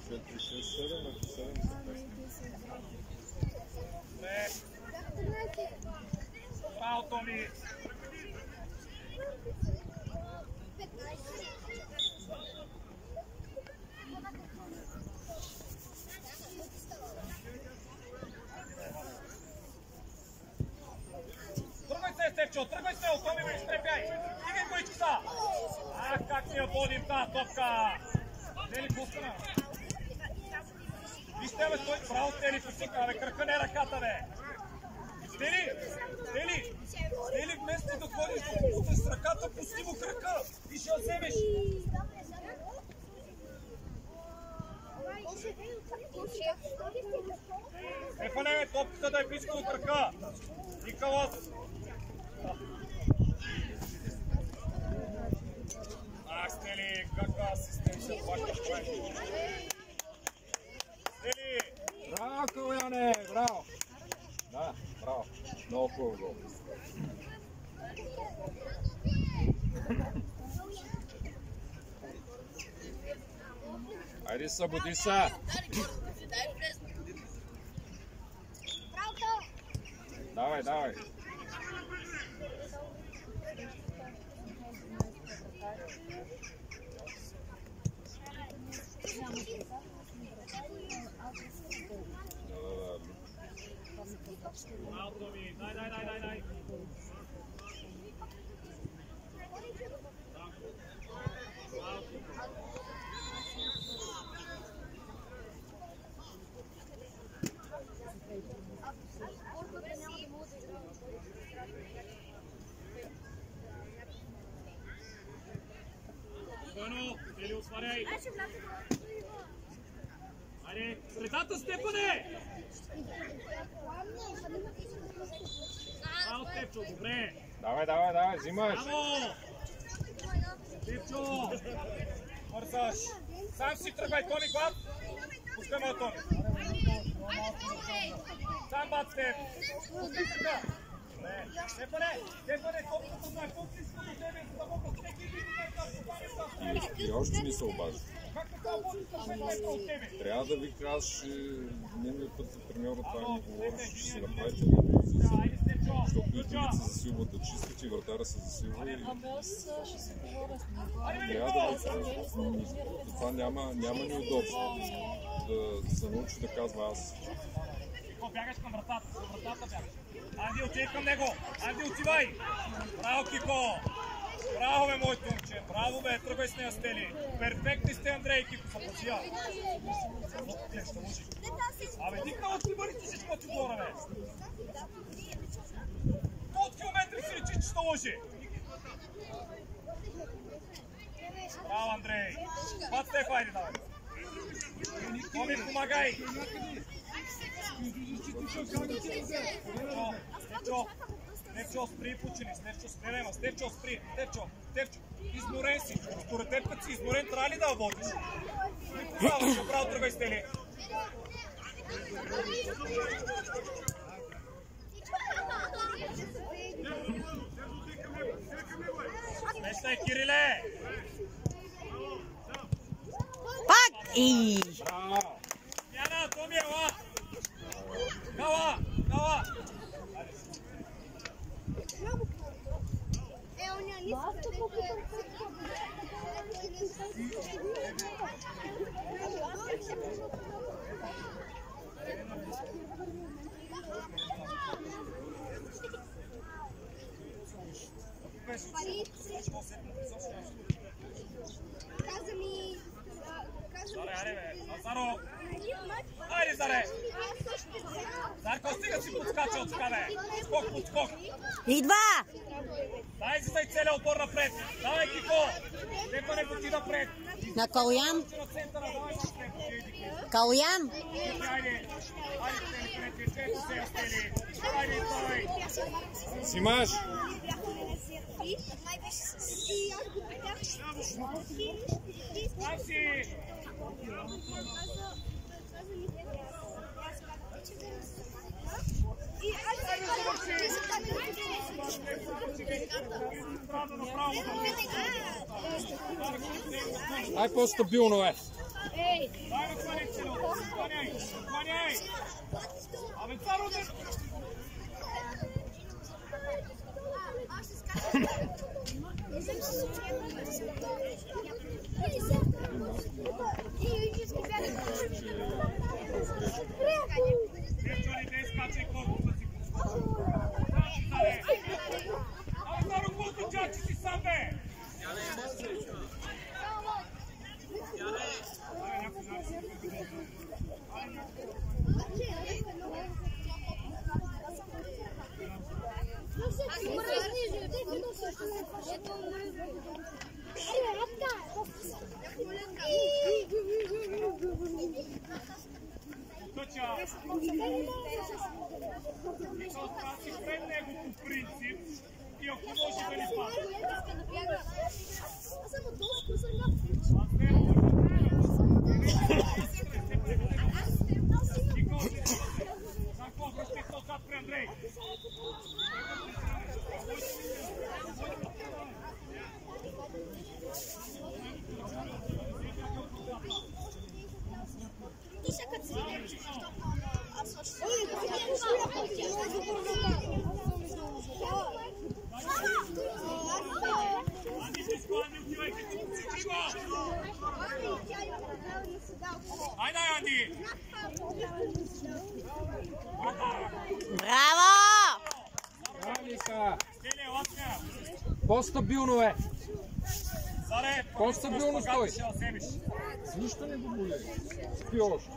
Браво, Томи! Тръгвай се, Стефчо! Тръгвай се! Томи ме изтрепяй! Стигай боичката! Ах, как ни я водим тази топка! Дели пускана! Вижте, бе, стой! Браво, Стели, посика, бе! Кръка не ръката, бе! Стели! Стели! Стели, вместо да ходиш с ръката, пусти му кръка и ще я вземеш! Стефане, топката да е близко от ръка! Николас! Ах, Стели, каква асистенция плащаш, човек! Стели! Браво, Каляне! Браво! Да, браво! Много хубаво гол. Айде, събуди се! Давай, давай! Дай! Стойно, Стели, отваряй! Айде, средата, Степане! Браво, Степчо, добре! Давай, взимаш! Браво! Степчо! Бързаш! Сам си тръгвай, Томи, глад! Пускаме от Томи! Сам бат, Степ! Пусти така! Степане, топката знае по-близко до тебе, за да могат всеки един момент да И още не се обажда. как така водиш на 5 метра от тебе? Трябва да ви кажеш, миналия път за треньора това ми говориш, че се направите защото и другите се засилват да чистят и вратаря се засилва и трябва да ви кажеш. Това няма неудобство да се научи да казва аз. Кико, бягаш към вратата бягаш. Айде, отидай към него! Айде, отивай! Браво, Кико! Браво, бе, моето момче! Браво, бе, тръгвай с нея, Стели! Перфектни сте, Андрей, Кико, съпъчия! Абе, дикнало ти бъдете всичко ти горе, бе! От километри си речи, че ще лъжи! Браво, Андрей! Пат Стеф, айде, давай! Томи, помагай! Стефчо, спри, почини! Стефчо, спри! Стефчо, изморен си! Според теб, като си изморен, трябва ли да водиш? Браво, тръгвай, Стели! Смещай, Кириле! Пак! И! Браво! Яна, Томи, ела! Гала! Заро! Айде, Заре! Зарко, стига си подскача от така, бе! Скок! Идва! Дай си дай целия отбор напред! Давай, Кико! Нека не поти напред! На Калян! Калян! Айде, Стели! Айде, давай! Симаш! Там си! Ай, по-стабилно е! Дай ме кланяй, Цено! Кланяй! Кланяй! Абе, царо не... Девчани, не скачай корпуса си! Абе, царо, колко чачи си сам, бе! Тъча! Мисъл, това си пред него по принцип и ако може да ни падне. Айде, Анди! Браво! Алика! Стеле, лапня! По-стабилно е! Заре, По-стабилно стой! ще вземеш. Нищо не го боли. Спи още.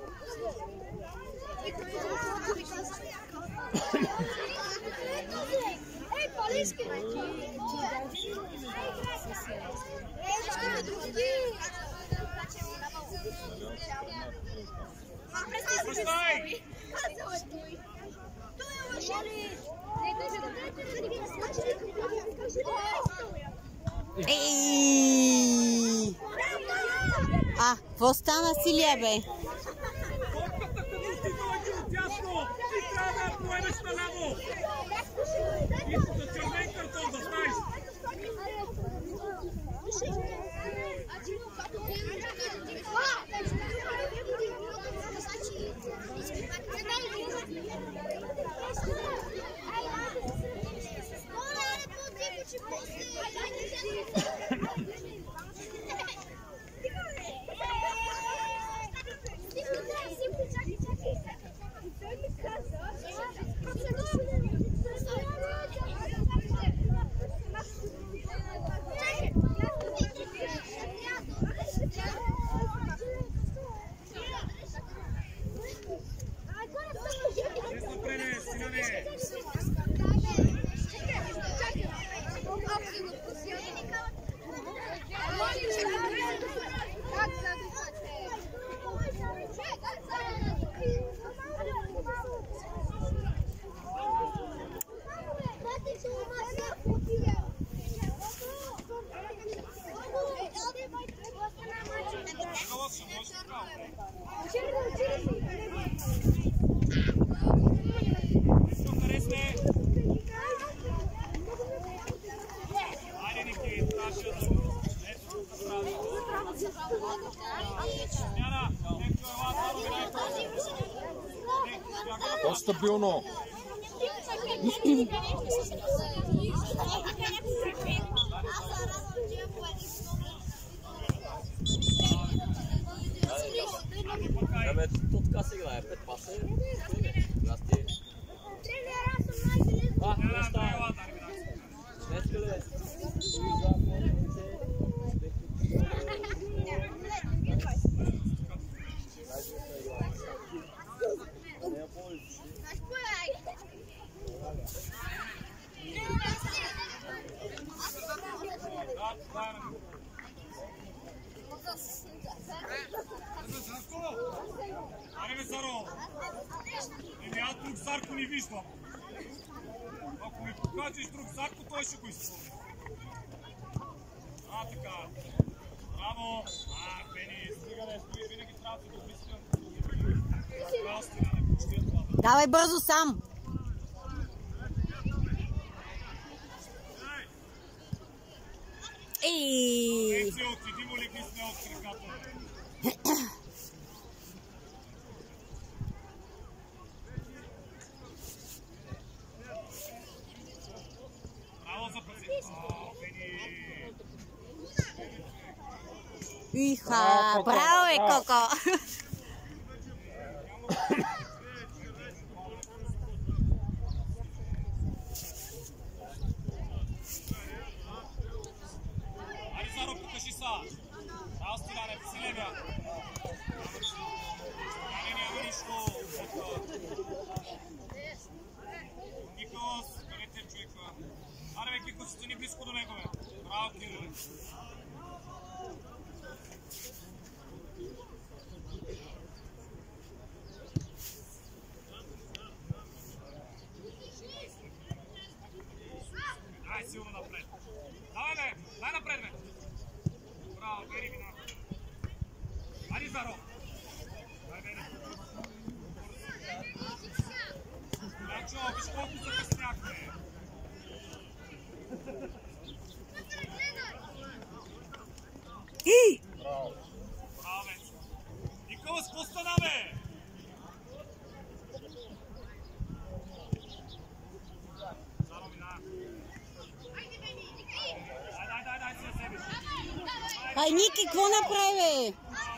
Ей, по-лиски! Постой! Ей! А, какво стана, Силия, бе? Топката, като отидала ги отдясно, ти трябва да я поемеш наляво! И за червен картон, да знаеш! По-стабилно! Абе, то така се играе, 5 паса е. Здрасти. Не става. Днеска ли е? Аре бе, Заро! Еми аз друг Зарко не виждам. Ако ми покажеш друг Зарко, той ще го изпълни. А, така. Браво! Бени, стига да стои, винаги трябва да се допискам. Кралстина, не почти това. Давай бързо сам! Ей! Отиди му ли ги сме от краката? Браво за пази. Иха, браво е, Коко! Аризаро, покажи са. Браво, Стиляне, силевия. Няма нищо. Никос, къдете човека. Аре, бе, Кикос, стани близко до него, бе. Браво, Кириле. Дай силно напред. Давай, бе! Дай напред, бе! Браво, бери ми напред. Ари, Заро! Дай, бери. Ячо, виж колко се късняхме. Браво, бе! Николас, какво стана, бе? Заро ми да. Дай, си на себе си. Ай, Ники, какво направи, бе?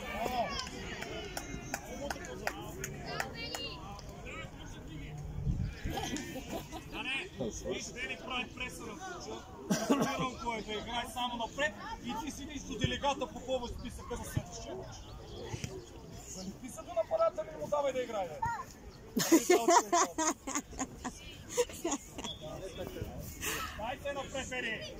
Да не, виж, Вели прави преса на случа. Разбирам кой е да играе само напред и ти седиш до делегата по повод списъка за следващия мач. За не писа до нападателя и му давай да играе. Дайте напред, Вели.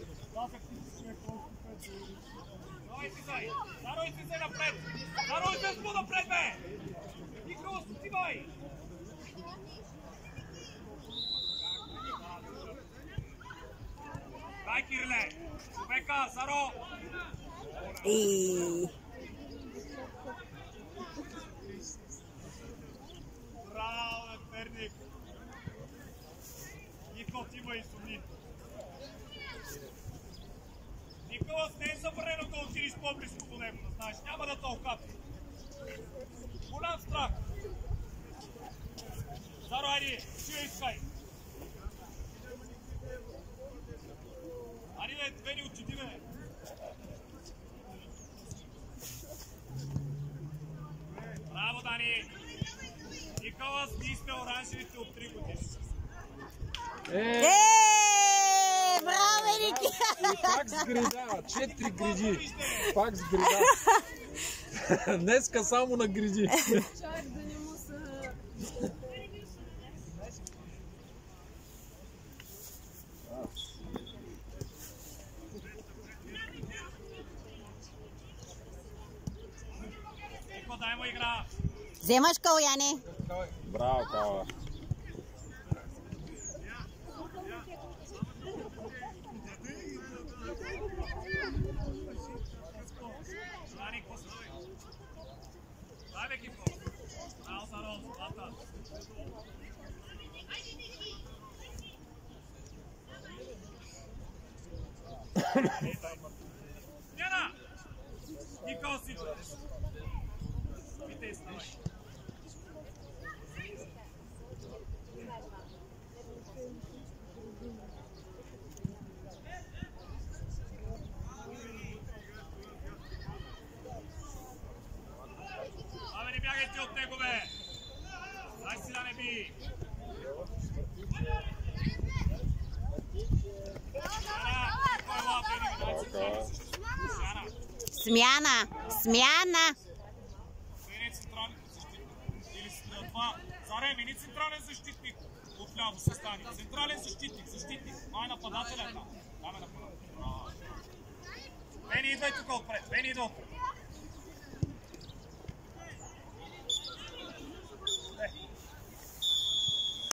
Давай ти зай! Дарой ти се напред! Дарой се по-напред, бе! Николас, отивай! Дай, Кириле! Човека, Заро! Браво, бе, Перник! Никол, ти има и сумни. Николас, не е забранено да отидеш по-близко до него, да знаеш, няма да те окапи. Голям страх. Заро, айди, си я искай. Айди, бе, Вени, отиди, бе. Браво, Дани. Николас, ние сме оранжевите от 3 години. Браво, Ники! Пак с грида, 4 гриди. Пак с грида. Днеска само на гриди. Чак да не му са... Нико, дай му игра. Вземаш, Каляне. Браво, Кала. Дани, какво става? Дай, бе, Кико. Браво, Заро, злата. Няна! Никол си! Витей, ставай. Абе, не бягайте от него, бе! Дай си да не би! Смяна! Смяна! Заре, мини централен защитник. Отляво се стани. Централен защитник, защитник. Май нападателя там. Даме нападателя. Вени, идвай тук отпред. Вени, идва отпред.